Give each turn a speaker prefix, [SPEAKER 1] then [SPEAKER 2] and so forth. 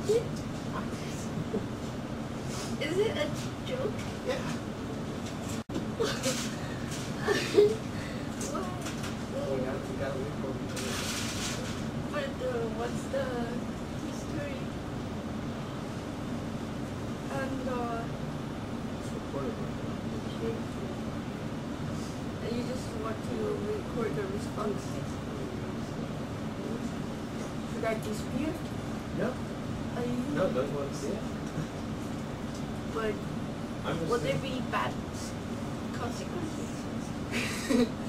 [SPEAKER 1] Is it a joke?
[SPEAKER 2] Yeah.
[SPEAKER 1] What?
[SPEAKER 2] We gotta wait for people.
[SPEAKER 1] But what's the history? And
[SPEAKER 2] It's recorded right now. We're just waiting for
[SPEAKER 1] you just want to record the response. Should I dispute?
[SPEAKER 2] No. No, don't want to see it.
[SPEAKER 1] But
[SPEAKER 2] I'm just
[SPEAKER 1] will there
[SPEAKER 2] saying.
[SPEAKER 1] be bad consequences?